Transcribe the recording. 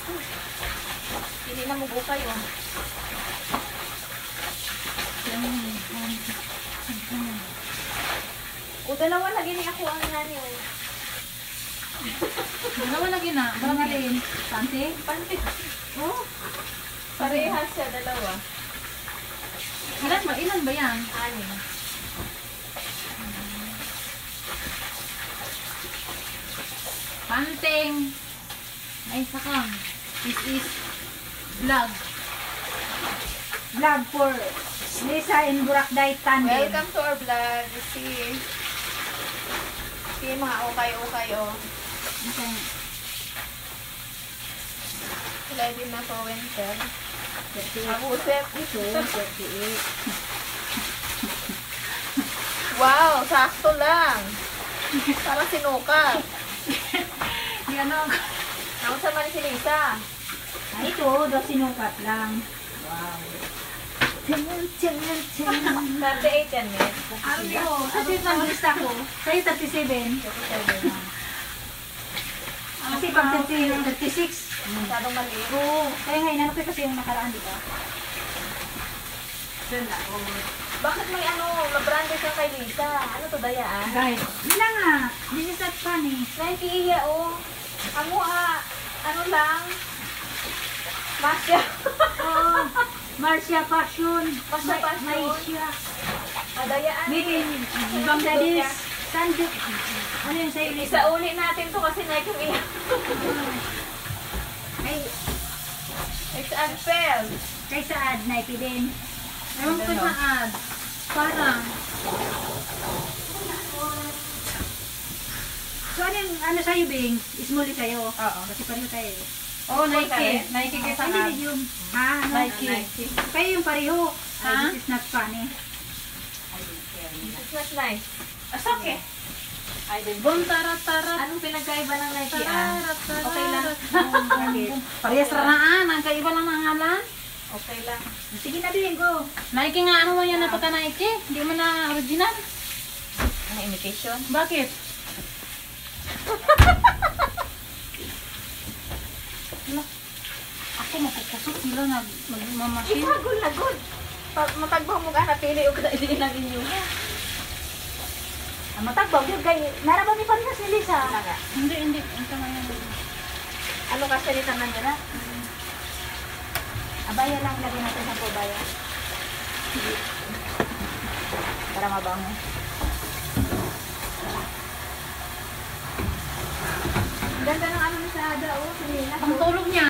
Hindi na mugo kayo. O dalawa lagi ni ako ang nani. Dalawa lagi na. Barang alin. Panty? Panty. Oh. Parehas siya, dalawa. Ilan ba yan? Anim. Panting. Ay, sakang. This is vlog. Vlog for Lisa and Burakday Tandem. Welcome to our vlog. See mga ukay-ukay, oh. Okay. Sila din na po winter. 38. Abusep. Ito, 38. Wow, sakto lang. Parang sinukat. Yan o. Ako sa man si Lisa. Ito, daw sinukat lang. Wow. Tiyan. 38 yan, Miss. Ano mo? Kasi ang lista ko, sa'yo 37. Kasi pag 36, Masyadong maliit. oo. Kaya nga, inano ko kasi yung nakaraan, di ba? Bakit may mabrande siya kay Lisa? Ano to, dayaan? Guys, yun na nga. This is not funny. Nakikiya, oh. Amo, ano lang? Masya. Oo. Marcia Passion. Marcia Passion. Maisha. Dayaan. Meaning, Bangladesh. Sanduk. Ano yun sa'yo, Lisa? Isa uli natin to kasi nakikiya. Ay, It's unfair. kay Saad, Nike din. Ewan ko sa ad. Parang. So, ano sa'yo, Bing? Small sa'yo. Oo. Kasi pareho tayo. Oh, Small ka rin? Nike. Nike kay sa Hindi, ad. medium. Ha? Ano? Nike. Kayo yung pareho. Ha? Ay, this is not funny. It's not nice. As okay. Bum tarat-tarat. Anong pinagkaiba ng Nike, Tarat-tarat. Okay lang. Parehas ranaan. Ang kaiba lang ng ngalan. Okay lang. Sige na, Bing, go. Nike nga, ano man yan na pagka Nike? Hindi man na original. Ano, imitation? Bakit? Wala. Ako makukusot sila na magmamasin. Isagol na good. Matagbaw mo ka na pili o kailin ng inyo. Matagbaw yun kay... Naraban ni Parinas ni Lisa. Hindi. Ito nga yan. Ano kasi rin naman nila? Abaya lang, lagyan natin sa pobaya. Para mabango. Ganda ng ano ni sa Ada, oh. Sinila. Ang tulog niya.